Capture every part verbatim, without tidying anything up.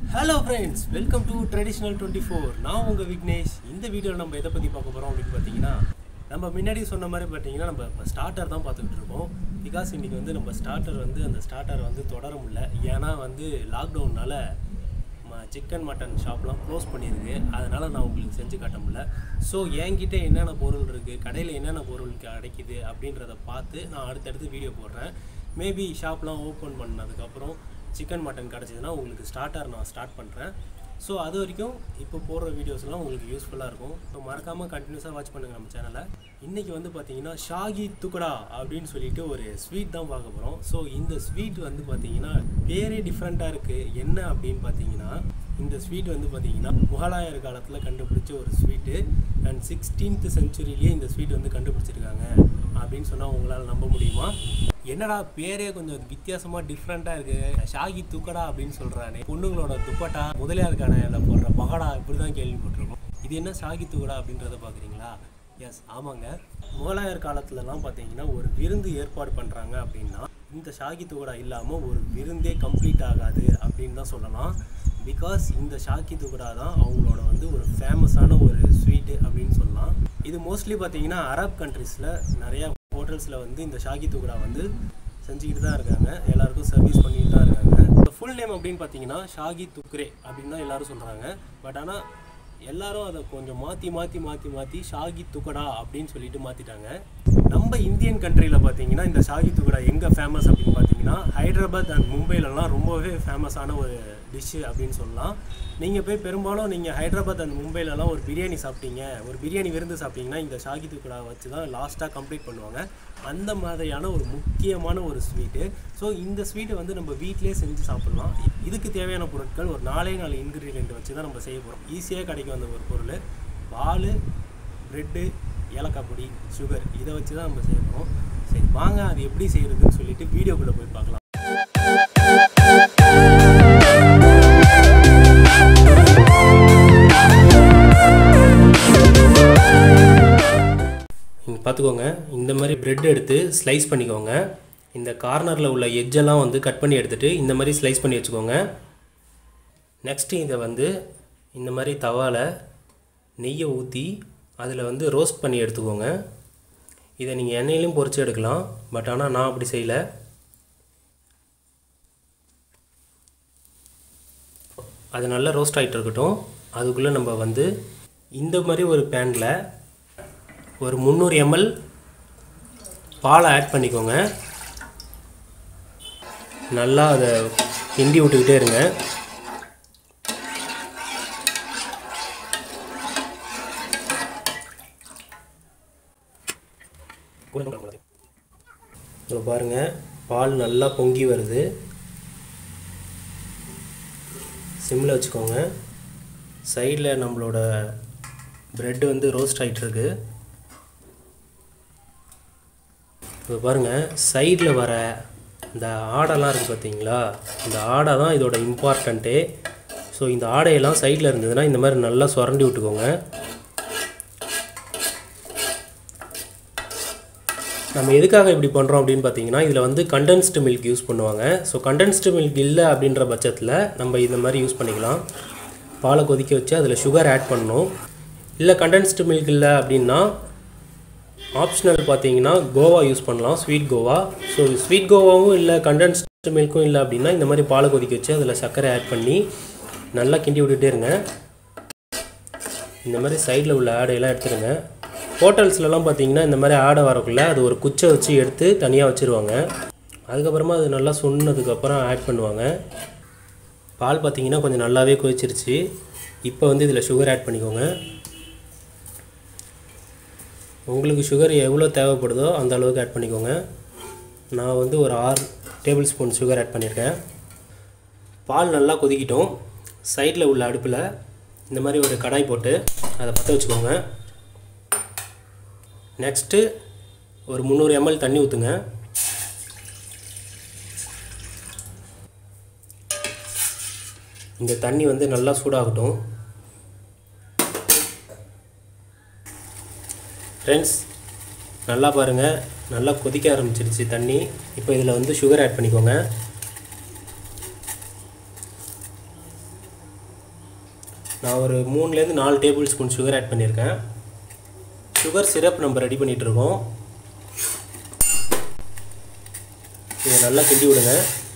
Hello friends, welcome to Traditional twenty-four. நான் உங்க விக்னேஷ். இந்த வீடியோல நம்ம எதை பத்தி பார்க்க போறோம் அப்படினு பாத்தீங்கன்னா நம்ம முன்னாடி சொன்ன மாதிரி பாத்தீங்கன்னா நம்ம ஸ்டார்டர் தான் பார்த்துட்டு இருக்கோம். பிகாஸ் இன்னைக்கு வந்து நம்ம ஸ்டார்டர் வந்து அந்த ஸ்டார்டர் வந்து தொடர முடியல. ஏனா வந்து லாக் டவுன்னால சிக்கன் மட்டன் ஷாப்லாம் க்ளோஸ் பண்ணிருக்கு. அதனால நான் உங்களுக்கு செஞ்சு காட்ட முடியல. ஸோ என்கிட்ட என்னென்ன பொருள் இருக்குது, கடையில் என்னென்ன பொருள் கிடைக்குது அப்படின்றத பார்த்து நான் அடுத்தடுத்து வீடியோ போடுறேன். மேபி ஷாப்லாம் ஓப்பன் பண்ணதுக்கப்புறம் சிக்கன் மட்டன் கிடச்சிதுன்னா உங்களுக்கு ஸ்டார்டர் நான் ஸ்டார்ட் பண்ணுறேன். ஸோ அது வரைக்கும் இப்போ போடுற வீடியோஸ்லாம் உங்களுக்கு யூஸ்ஃபுல்லாக இருக்கும். ஸோ மறக்காமல் கண்டினியூஸாக வாட்ச் பண்ணுங்கள் நம்ம சேனலை. இன்றைக்கி வந்து பார்த்திங்கன்னா ஷாகி துக்கடா அப்படின்னு சொல்லிட்டு ஒரு ஸ்வீட் தான் பார்க்க போகிறோம். ஸோ இந்த ஸ்வீட் வந்து பார்த்திங்கன்னா பேரே டிஃப்ரெண்ட்டாக இருக்குது. என்ன அப்படின்னு பார்த்தீங்கன்னா இந்த ஸ்வீட் வந்து பார்த்திங்கன்னா முகலாயர் காலத்தில் கண்டுபிடிச்ச ஒரு ஸ்வீட்டு. அண்ட் சிக்ஸ்டீன்த் செஞ்சுரியிலேயே இந்த ஸ்வீட் வந்து கண்டுபிடிச்சிருக்காங்க அப்படின்னு சொன்னால் உங்களால் நம்ப முடியுமா? என்னடா பேரே கொஞ்சம் வித்தியாசமாக டிஃப்ரெண்ட்டாக இருக்குது, ஷாகி துக்கடா அப்படின்னு சொல்கிறானே, பொண்ணுங்களோட துப்பட்டா முதலியார் கடையில் போடுற பகடா இப்படி தான் கேள்விப்பட்டிருக்கோம். இது என்ன ஷாகி துக்கடா அப்படின்றத பார்க்குறீங்களா? எஸ், ஆமாங்க. முகலாயர் காலத்துலலாம் பார்த்தீங்கன்னா ஒரு விருந்து ஏற்பாடு பண்ணுறாங்க அப்படின்னா இந்த ஷாகி துக்கடா இல்லாமல் ஒரு விருந்தே கம்ப்ளீட் ஆகாது அப்படின்னு தான் சொல்லலாம். பிகாஸ் இந்த ஷாகி துக்கடா தான் அவங்களோட வந்து ஒரு ஃபேமஸான ஒரு ஸ்வீட்டு அப்படின்னு சொல்லலாம். இது மோஸ்ட்லி பார்த்தீங்கன்னா அரப் கண்ட்ரீஸில் நிறையா ஹோட்டல்ஸில் வந்து இந்த ஷாகி துக்கடா வந்து செஞ்சுக்கிட்டு தான் இருக்காங்க, எல்லாருக்கும் சர்வீஸ் பண்ணிக்கிட்டு தான் இருக்காங்க. இந்த ஃபுல் நேம் அப்படின்னு பார்த்தீங்கன்னா ஷாகி துக்ரே அப்படின்னு தான் எல்லோரும் சொல்கிறாங்க. பட் ஆனால் எல்லாரும் அதை கொஞ்சம் மாற்றி மாற்றி மாற்றி மாற்றி ஷாகி துக்கடா அப்படின்னு சொல்லிட்டு மாற்றிட்டாங்க. நம்ம இந்தியன் கண்ட்ரியில் பார்த்தீங்கன்னா இந்த ஷாகி துக்கடா எங்கே ஃபேமஸ் அப்படின்னு பார்த்தீங்கன்னா ஹைதராபாத் அண்ட் மும்பைலலாம் ரொம்பவே ஃபேமஸான ஒரு டிஷ்ஷு அப்படின்னு சொல்லலாம். நீங்கள் போய் பெரும்பாலும் நீங்கள் ஹைதராபாத் அண்ட் மும்பைலலாம் ஒரு பிரியாணி சாப்பிட்டீங்க, ஒரு பிரியாணி விருந்து சாப்பிட்டீங்கன்னா இந்த ஷாகி துக்கடா வச்சு தான் லாஸ்ட்டாக கம்ப்ளீட் பண்ணுவாங்க. அந்த மாதிரியான ஒரு முக்கியமான ஒரு ஸ்வீட்டு. ஸோ இந்த ஸ்வீட்டை வந்து நம்ம வீட்டிலே செஞ்சு சாப்பிட்லாம். இதுக்கு தேவையான பொருட்கள் ஒரு நாலே நாலு இன்க்ரீடியன்ட் வச்சு தான் நம்ம செய்ய போகிறோம். ஈஸியாக கிடைக்கும் அந்த ஒரு பொருள். பால், ப்ரெட்டு, ஏலக்காய் பொடி, சுகர், இதை வச்சு தான் நம்ம செய்ய போகிறோம். சரி வாங்க அது எப்படி செய்கிறதுன்னு சொல்லிட்டு வீடியோக்குள்ளே போய் பார்க்கலாம். நீங்கள் பார்த்துக்கோங்க, இந்த மாதிரி ப்ரெட் எடுத்து ஸ்லைஸ் பண்ணிக்கோங்க. இந்த கார்னரில் உள்ள எட்ஜெல்லாம் வந்து கட் பண்ணி எடுத்துகிட்டு இந்த மாதிரி ஸ்லைஸ் பண்ணி வச்சுக்கோங்க. நெக்ஸ்ட்டு இதை வந்து இந்த மாதிரி தவாவில் நெய்யை ஊற்றி அதில் வந்து ரோஸ்ட் பண்ணி எடுத்துக்கோங்க. இதை நீங்கள் எண்ணெயிலையும் பொரிச்சு எடுக்கலாம். பட் ஆனால் நான் அப்படி செய்யலை. அது நல்லா ரோஸ்ட் ஆகிட்டு இருக்கட்டும். அதுக்குள்ளே நம்ம வந்து இந்த மாதிரி ஒரு பேனில் ஒரு முந்நூறு எம்எல் பாலை ஆட் பண்ணிக்கோங்க. நல்லா அதை கிண்டி விட்டுக்கிட்டே இருங்க. இப்போ பாருங்கள், பால் நல்லா பொங்கி வருது. சிம்மில் வச்சுக்கோங்க. சைடில் நம்மளோட ப்ரெட் வந்து ரோஸ்ட் ஆகிட்டுருக்கு. இப்போ பாருங்கள், சைடில் வர இந்த ஆடைலாம் இருக்குது பார்த்தீங்களா? இந்த ஆடை தான் இதோட இம்பார்ட்டண்ட்டே. ஸோ இந்த ஆடையெல்லாம் சைடில் இருந்ததுன்னா இந்த மாதிரி நல்லா சுரண்டி விட்டுக்கோங்க. நம்ம எதுக்காக இப்படி பண்ணுறோம் அப்படின்னு பார்த்தீங்கன்னா இதில் வந்து கண்டென்ஸ்டு மில்க் யூஸ் பண்ணுவாங்க. ஸோ கண்டென்ஸ்டு மில்க் இல்லை அப்படின்ற பட்சத்தில் நம்ம இந்த மாதிரி யூஸ் பண்ணிக்கலாம். பாலை கொதிக்க வச்சு அதில் சுகர் ஆட் பண்ணணும். இல்லை கண்டென்ஸ்டு மில்க் இல்லை அப்படின்னா ஆப்ஷனல் பார்த்தீங்கன்னா கோவா யூஸ் பண்ணலாம், ஸ்வீட் கோவா. ஸோ ஸ்வீட் கோவாவும் இல்லை கண்டென்ஸ்டு மில்க்கும் இல்லை அப்படின்னா இந்த மாதிரி பாலை கொதிக்க வச்சு அதில் சர்க்கரை ஆட் பண்ணி நல்லா கிண்டி விட்டுட்டே இருங்க. இந்த மாதிரி சைடில் உள்ள ஆடையெல்லாம் எடுத்துருங்க. ஹோட்டல்ஸ்லலாம் பார்த்தீங்கன்னா இந்த மாதிரி ஆடை வரக்குள்ள அது ஒரு குச்சை வச்சு எடுத்து தனியாக வச்சுருவாங்க. அதுக்கப்புறமா அது நல்லா சொன்னதுக்கப்புறம் ஆட் பண்ணுவாங்க. பால் பார்த்தீங்கன்னா கொஞ்சம் நல்லாவே கொதிச்சிருச்சு. இப்போ வந்து இதில் சுகர் ஆட் பண்ணிக்கோங்க. உங்களுக்கு சுகர் எவ்வளோ தேவைப்படுதோ அந்த அளவுக்கு ஆட் பண்ணிக்கோங்க. நான் வந்து ஒரு ஆறு டேபிள் ஸ்பூன் சுகர் ஆட் பண்ணியிருக்கேன். பால் நல்லா கொதிக்கிட்டோம். சைடில் உள்ள அடுப்பில் இந்த மாதிரி ஒரு கடாய் போட்டு அதை பற்ற வச்சுக்கோங்க. நெக்ஸ்ட்டு ஒரு முந்நூறு எம்எல் தண்ணி ஊற்றுங்க. இந்த தண்ணி வந்து நல்லா சூடாகட்டும். ஃப்ரெண்ட்ஸ் நல்லா பாருங்கள், நல்லா கொதிக்க ஆரம்பிச்சிருச்சு தண்ணி. இப்போ இதில் வந்து சுகர் ஆட் பண்ணிக்கோங்க. நான் ஒரு மூணுலேருந்து நாலு டேபிள் ஸ்பூன் சுகர் ஆட் பண்ணியிருக்கேன். சுகர் சிரப் நம்ம ரெடி பண்ணிகிட்ருக்கோம். இதை நல்லா கிண்டி விடுங்க.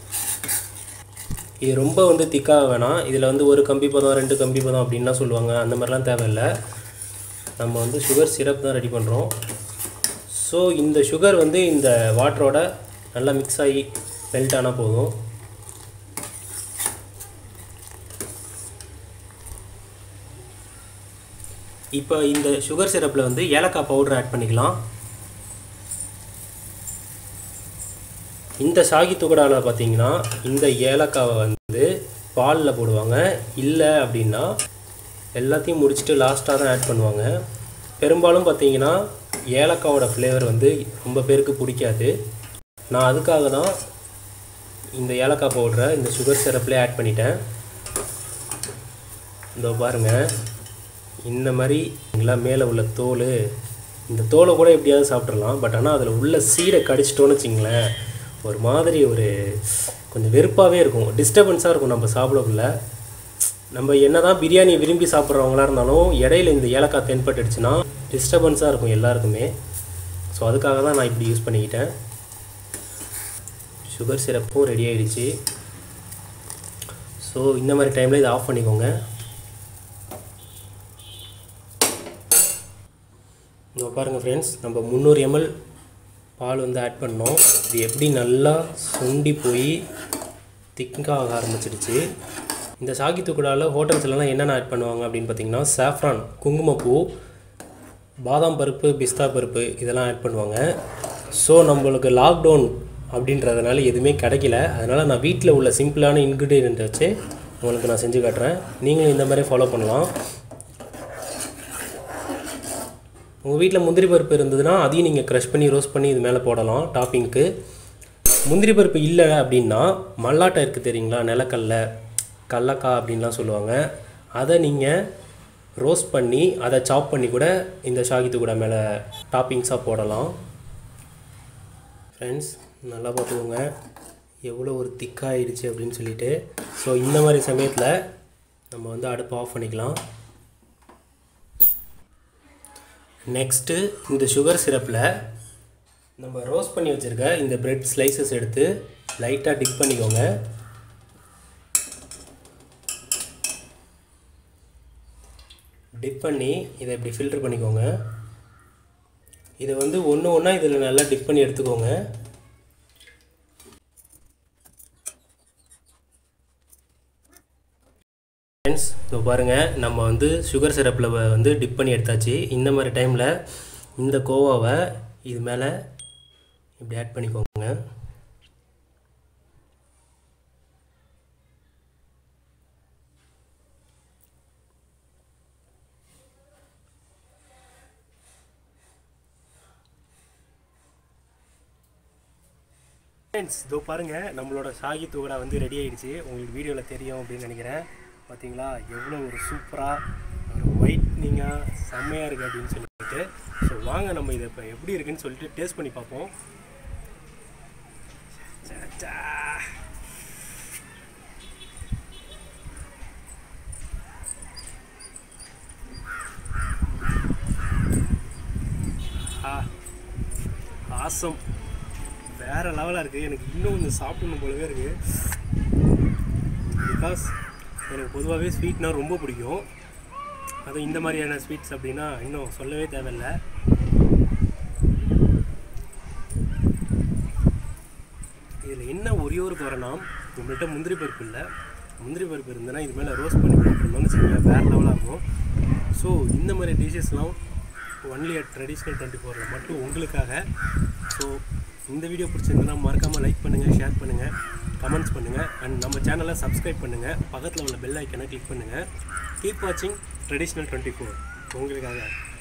இது ரொம்ப வந்து திக்காக வேணாம். இதில் வந்து ஒரு கம்பி பதம் ரெண்டு கம்பி பதம் அப்படின்லாம் சொல்லுவாங்க. அந்த மாதிரிலாம் தேவையில்லை. நம்ம வந்து சுகர் சிரப் தான் ரெடி பண்ணுறோம். ஸோ இந்த சுகர் வந்து இந்த வாட்டரோட நல்லா மிக்ஸ் ஆகி மெல்ட் ஆனால் போதும். இப்போ இந்த சுகர் சிரப்பில் வந்து ஏலக்காய் பவுடர் ஆட் பண்ணிக்கலாம். இந்த சாகி துகடாவில் பார்த்தீங்கன்னா இந்த ஏலக்காவை வந்து பாலில் போடுவாங்க. இல்லை அப்படின்னா எல்லாத்தையும் முடிச்சுட்டு லாஸ்ட்டாக தான் ஆட் பண்ணுவாங்க. பெரும்பாலும் பார்த்தீங்கன்னா ஏலக்காவோட ஃப்ளேவர் வந்து ரொம்ப பேருக்கு பிடிக்காது. நான் அதுக்காக தான் இந்த ஏலக்காய் பவுடரை இந்த சுகர் சிரப்லேயே ஆட் பண்ணிட்டேன். இதோ பாருங்கள், இந்த மாதிரி மேலே உள்ள தோல், இந்த தோலை கூட எப்படியாவது சாப்பிட்றலாம். பட் ஆனால் அதில் உள்ள சீடை கடிச்சிட்டோன்னு வச்சிங்களேன், ஒரு மாதிரி ஒரு கொஞ்சம் வெறுப்பாகவே இருக்கும், டிஸ்டர்பன்ஸாக இருக்கும் நம்ம சாப்பிடக்குள்ள. நம்ம என்ன தான் பிரியாணி விரும்பி சாப்பிட்றவங்களா இருந்தாலும் இடையில இந்த ஏலக்காய் தென்பட்டுடுச்சுன்னா டிஸ்டர்பன்ஸாக இருக்கும் எல்லாருக்குமே. ஸோ அதுக்காக தான் நான் இப்படி யூஸ் பண்ணிக்கிட்டேன். சுகர் சிரப்பும் ரெடி ஆகிடுச்சு. ஸோ இந்த மாதிரி டைமில் இதை ஆஃப் பண்ணிக்கோங்க. இங்கே பாருங்கள் ஃப்ரெண்ட்ஸ், நம்ம முந்நூறு எம்எல் பால் வந்து ஆட் பண்ணோம். இது எப்படி நல்லா சுண்டி போய் திக்காக ஆரம்பிச்சிடுச்சு. இந்த சாகி துக்குடாவில் ஹோட்டல்ஸ்லாம் என்னென்ன ஆட் பண்ணுவாங்க அப்படின்னு பார்த்தீங்கன்னா சாஃப்ரான், குங்குமப்பூ, பாதாம் பருப்பு, பிஸ்தா பருப்பு இதெல்லாம் ஆட் பண்ணுவாங்க. ஸோ நம்மளுக்கு லாக்டவுன் அப்படின்றதுனால எதுவுமே கிடைக்கல. அதனால் நான் வீட்டில் உள்ள சிம்பிளான இன்க்ரீடியன்ட் வச்சு உங்களுக்கு நான் செஞ்சு காட்டுறேன். நீங்களும் இந்த மாதிரி ஃபாலோ பண்ணலாம். உங்கள் வீட்டில் முந்திரி பருப்பு இருந்ததுன்னா அதையும் நீங்கள் க்ரஷ் பண்ணி ரோஸ்ட் பண்ணி இது மேலே போடலாம் டாப்பிங்க்கு. முந்திரி பருப்பு இல்லை அப்படின்னா மல்லாட்டை இருக்குது தெரியுங்களா, நிலக்கல்ல, கடலக்காய் அப்படின்லாம் சொல்லுவாங்க. அதை நீங்கள் ரோஸ்ட் பண்ணி அதை சாப் பண்ணி கூட இந்த சாகி துக்குடா மேலே டாப்பிங்ஸாக போடலாம். ஃப்ரெண்ட்ஸ் நல்லா பார்த்துக்கோங்க எவ்வளோ ஒரு திக்காகிடுச்சு அப்படின்னு சொல்லிட்டு. ஸோ இந்த மாதிரி சமயத்தில் நம்ம வந்து அடுப்பை ஆஃப் பண்ணிக்கலாம். நெக்ஸ்ட்டு இந்த சுகர் சிரப்பில் நம்ம ரோஸ்ட் பண்ணி வச்சுருக்க இந்த பிரெட் ஸ்லைசஸ் எடுத்து லைட்டாக டிப் பண்ணிக்கோங்க. டிப் பண்ணி இதை இப்படி ஃபில்டர் பண்ணிக்கோங்க. இதை வந்து ஒன்று ஒன்றா இதில் நல்லா டிப் பண்ணி எடுத்துக்கோங்க. ஃப்ரெண்ட்ஸ் இப்போ பாருங்கள், நம்ம வந்து சுகர் சிரப்பில் வந்து டிப் பண்ணி எடுத்தாச்சு. இந்த மாதிரி டைமில் இந்த கோவாவை இது மேலே இப்படி ஆட் பண்ணிக்கோங்க. ஃப்ரெண்ட்ஸ் இதோ பாருங்கள், நம்மளோட சாகி துக்குடா வந்து ரெடி ஆகிடுச்சு. உங்களுக்கு வீடியோவில் தெரியும் அப்படின்னு நினைக்கிறேன். பார்த்தீங்களா எவ்வளோ ஒரு சூப்பராக ஒரு ஒயிட்னிங்காக செம்மையாக இருக்குது அப்படின்னு சொல்லிட்டு. ஸோ வாங்க நம்ம இதை இப்போ எப்படி இருக்குன்னு சொல்லிட்டு டேஸ்ட் பண்ணி பார்ப்போம். ஆசம், வேறு லெவலாக இருக்குது. எனக்கு இன்னும் கொஞ்சம் சாப்பிடணும் போலவே இருக்குது. பிகாஸ் எனக்கு பொதுவாகவே ஸ்வீட்னால் ரொம்ப பிடிக்கும். அதுவும் இந்த மாதிரியான ஸ்வீட்ஸ் அப்படின்னா இன்னும் சொல்லவே தேவையில்லை. இதில் என்ன ஒரே ஒரு குறைனா, உங்கள்கிட்ட முந்திரி பருப்பு இல்லை. முந்திரி பருப்பு இருந்ததுன்னா இது மேலே ரோஸ்ட் பண்ணி போட்டுருந்தோம்னு வச்சுக்கோங்களேன், வேறு லெவலாக இருக்கும். ஸோ இந்த மாதிரி டிஷ்ஷஸ்லாம் ஒன்லி அட் ட்ரெடிஷ்னல் டுவெண்ட்டி ஃபோரில் மட்டும் உங்களுக்காக. ஸோ இந்த வீடியோ பிடிச்சிருந்ததுன்னா மறக்காமல் லைக் பண்ணுங்கள், ஷேர் பண்ணுங்கள், கமெண்ட்ஸ் பண்ணுங்கள். அண்ட் நம்ம சேனலை சப்ஸ்கிரைப் பண்ணுங்கள். பக்கத்தில் உள்ள பெல் ஐக்கனை கிளிக் பண்ணுங்கள். கீப் வாட்சிங் ட்ரெடிஷ்னல் டுவெண்ட்டி ஃபோர் உங்களுக்காக.